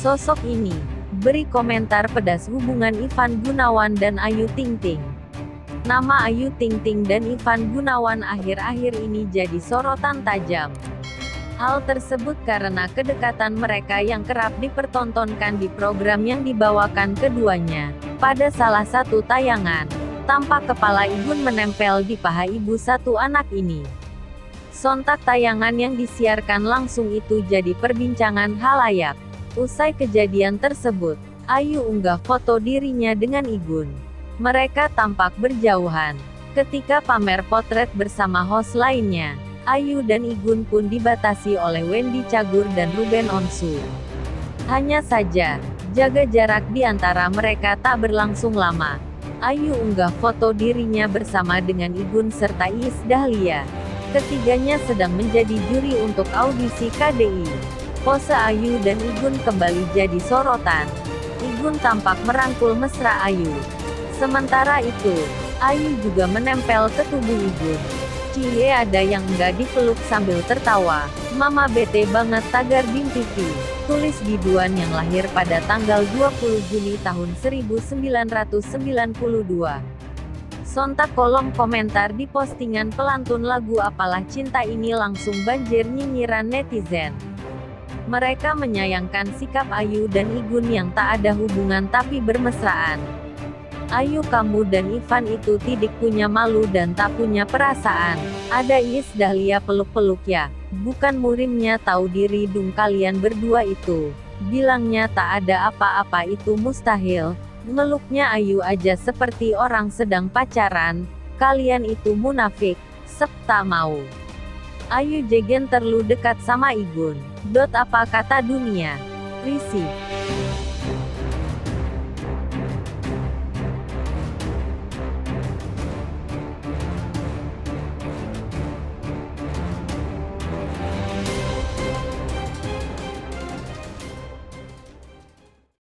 Sosok ini beri komentar pedas hubungan Ivan Gunawan dan Ayu Ting Ting. Nama Ayu Ting Ting dan Ivan Gunawan akhir-akhir ini jadi sorotan tajam. Hal tersebut karena kedekatan mereka yang kerap dipertontonkan di program yang dibawakan keduanya. Pada salah satu tayangan, tampak kepala Igun menempel di paha ibu satu anak ini. Sontak tayangan yang disiarkan langsung itu jadi perbincangan halayak. Usai kejadian tersebut, Ayu unggah foto dirinya dengan Igun. Mereka tampak berjauhan. Ketika pamer potret bersama host lainnya, Ayu dan Igun pun dibatasi oleh Wendy Cagur dan Ruben Onsu. Hanya saja, jaga jarak di antara mereka tak berlangsung lama. Ayu unggah foto dirinya bersama dengan Igun serta Iis Dahlia. Ketiganya sedang menjadi juri untuk audisi KDI. Pose Ayu dan Igun kembali jadi sorotan. Igun tampak merangkul mesra Ayu. Sementara itu, Ayu juga menempel ke tubuh Igun. Cie ada yang enggak dipeluk sambil tertawa. Mama bete banget tagar Bim TV. Tulis biduan yang lahir pada tanggal 20 Juni tahun 1992. Sontak kolom komentar di postingan pelantun lagu Apalah Cinta ini langsung banjir nyinyiran netizen. Mereka menyayangkan sikap Ayu dan Igun yang tak ada hubungan tapi bermesraan. Ayu, kamu dan Ivan itu tidak punya malu dan tak punya perasaan. Ada Iis Dahlia peluk-peluk ya. Bukan murimnya tahu diri dong kalian berdua itu. Bilangnya tak ada apa-apa itu mustahil. Meluknya Ayu aja seperti orang sedang pacaran. Kalian itu munafik. Tak mau. Ayu jegen terlalu dekat sama Igun. Apa kata dunia? Risih.